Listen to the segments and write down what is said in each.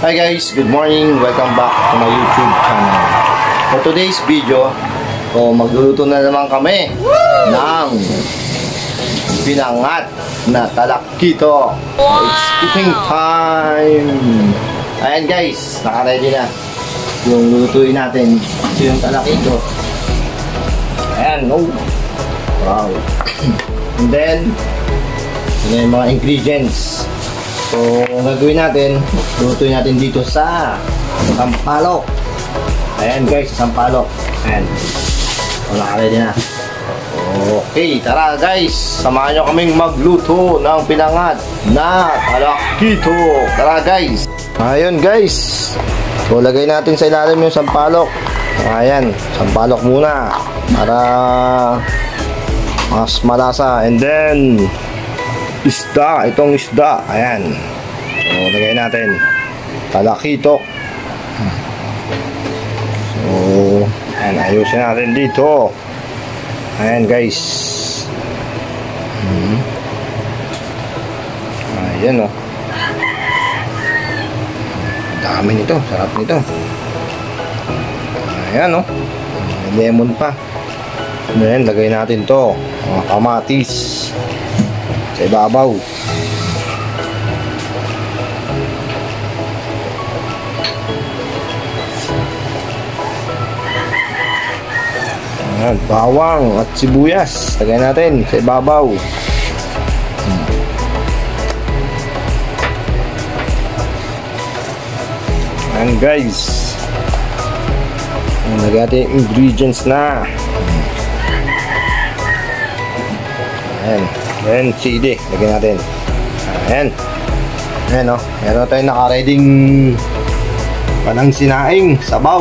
Hi guys, good morning. Welcome back to my YouTube channel. For today's video, magluluto na naman kami ng pinangat na talakito. It's cooking time. Ayan guys, naka-ready na yung lulutuin natin. Ito yung talakito. Ayan, oh. Wow. And then, yun yung mga ingredients. So, ang gagawin natin, lutuin natin dito sa sampalok. Ayan guys, sampalok. Ayan. O, naka-ready na. Okay, tara guys. Samahan nyo kaming magluto ng pinangat na talakito. Tara guys. Ayun guys. So, lagay natin sa ilalim yung sampalok. Ayan, sampalok muna. Para mas malasa. And then, isda, itong isda, ayan. So, lagay natin talakito. So, ayan, ayusin natin dito. Ayan guys. Ayan o. Dami nito, sarap nito. Ayan o. May lemon pa. Ayan, lagay natin to mga kamatis sa ibabaw. Ayan, bawang at sibuyas lagay natin sa ibabaw. Ayan guys, lagay natin ingredients na. Ayan, ayan, chili lagyan natin. Ayan. Ayan o, meron tayong naka-reading panang sinaing, sabaw,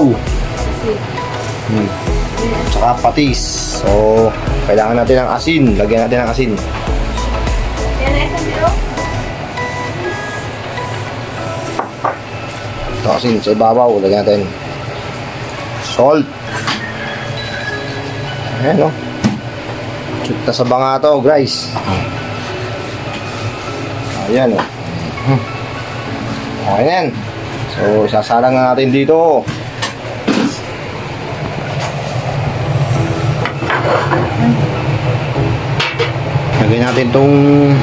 saka patis. So, kailangan natin ng asin. Lagyan natin ng asin. Ito asin sa ibabaw. Lagyan natin salt. Ayan o, kita sa banga to guys. Ayan o. Okay na yan. So, sasalang na natin dito. Lagay natin tong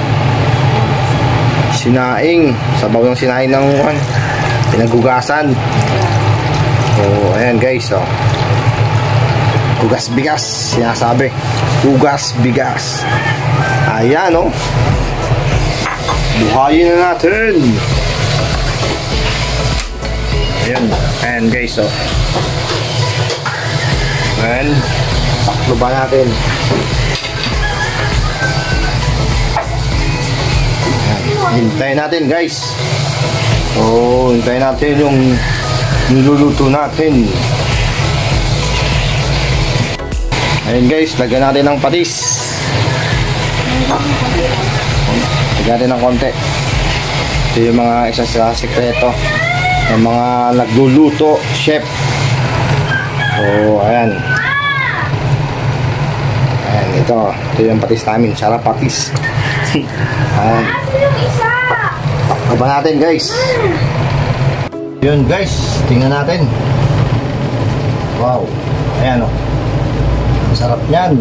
sinaing. Sabaw ng sinaing ng pinagugasan. So, ayan guys o. Hugas bigas, sinasabi. Hugas bigas. Ayan o. Buhayin na natin. Ayan. Ayan guys o. Ayan. Taklo ba natin? Ayan. Hintayin natin guys. So, hintayin natin yung niluluto natin. Ayan guys, lagyan natin ng patis. Lagyan natin ng konti. Ito yung mga isa sa sekreto ng mga nagluluto, chef. So, ayan. Ayan, ito yung patis namin. Sarap patis. Ayan. Takpan natin guys. Yun guys, tingnan natin. Wow. Ayan o. Sarap yan.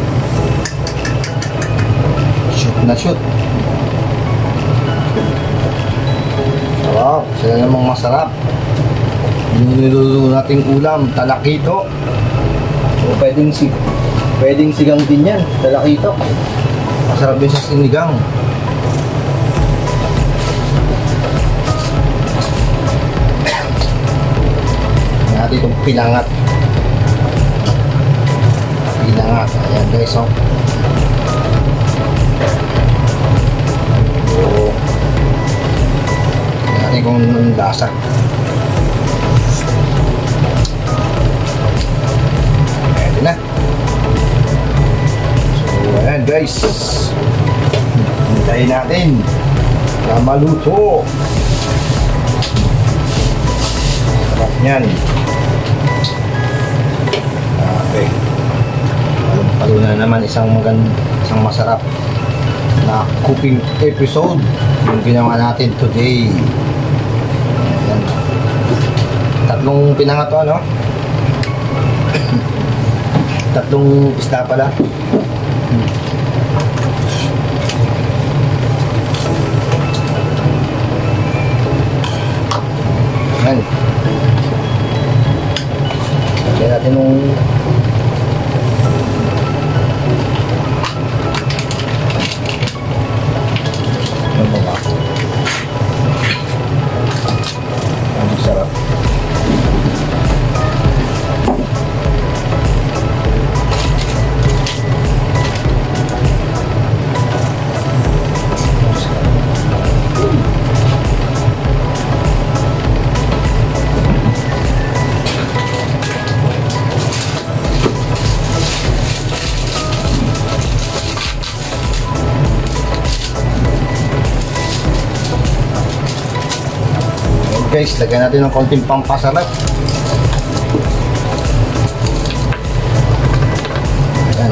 Shoot na shoot. Sarap. Sila namang masarap. Yung niluluto nating ulam, talakito. So, pwedeng sigang din yan, talakito. Masarap din sa sinigang. Natin itong pinangat. Ayan guys o. So, natin kung anong lasa. Ayan na. So ayan guys, hintayin natin na maluto. Sarap nyan. Okay, palo na naman isang masarap na cooking episode yung ginawa natin today. Ayan. Tatlong pinangat to, ano? Tatlong isda pala. Ayan. Lagyan natin nung ano ba? Ang sarap. Guys, lagyan natin ng konting pampasarap. Ayan.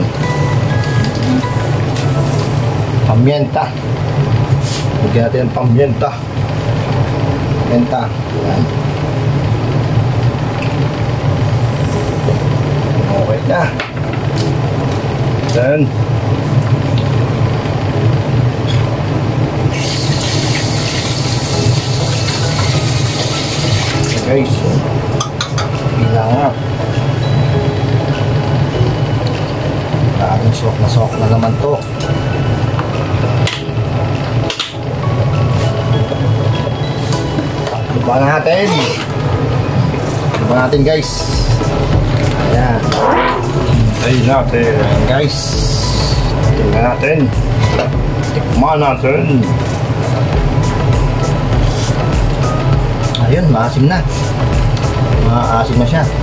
Pamienta. Lagyan natin ng pamienta. Pamienta. Ayan. Okay na. Ayan. Guys, bilangap. Maraming sok na naman to. Iba natin. Iba natin guys. Ayan. Ayan natin. Guys. Tingnan natin. Tikman natin. Ayun, maasim na. Maasim na siya.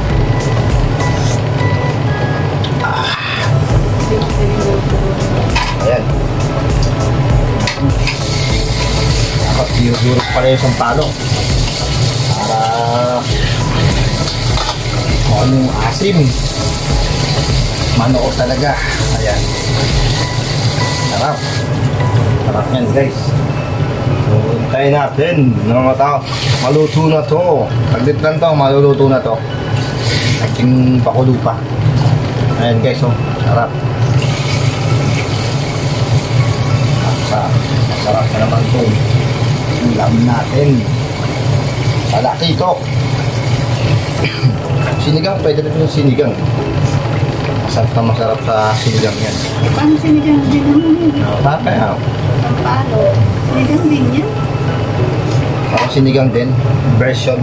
Ayan. Dapat dirurok pala yung sampalo. Para ano yung asim. Manoo talaga. Ayan. Sarap. Sarap yan guys. So, hintayin natin na maluto na to. Paglit lang to, maluluto na to. Ating pakulo pa. Ayan guys, oh, sarap. Sarap na naman to. Ulam natin. Salaki to. Sinigang, pwede na yung sinigang. Masarap sa sinigang yan. Paano sinigang din naman? Tapay, ah. Paano? Sinigang din yan? Ako sinigang din, version.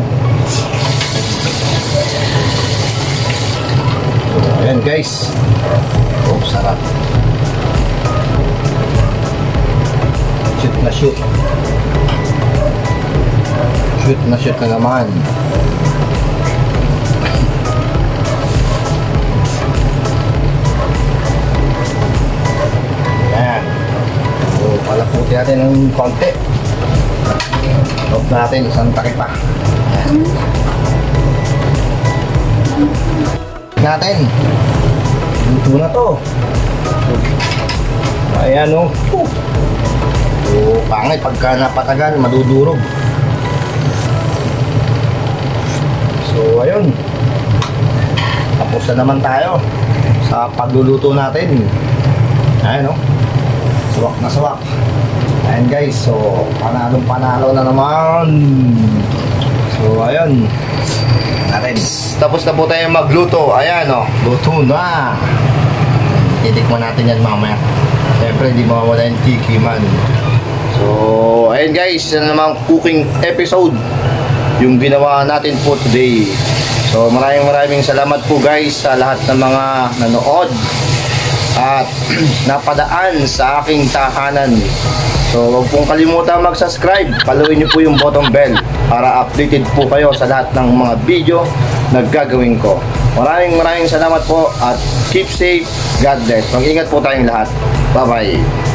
So, ayan guys. Oh, sarap. Shoot na shoot. Shoot na shoot na naman. Ayan. So, palaputi natin ng konti. Loob natin, isang takip pa. Natin. Luto na to. Ayan o. So, pangit pagka napatagal, madudurog. So, ayun. Tapos na naman tayo sa pagluluto natin. Ayan o. Suwak na suwak. Ayan guys, so panalo na naman. So ayun natin. Tapos na po tayo magluto. Ayan o, luto na. Titikman natin yan mamaya. Siyempre hindi mawawala yung tikiman. So ayun guys, yan namang cooking episode yung ginawa natin po today. So maraming salamat po guys sa lahat ng mga nanood at napadaan sa aking tahanan. So huwag pong kalimutan mag-subscribe. Paluin niyo po yung button bell para updated po kayo sa lahat ng mga video na gagawin ko. Maraming salamat po at keep safe. God bless. Mag-ingat po tayong lahat. Bye bye.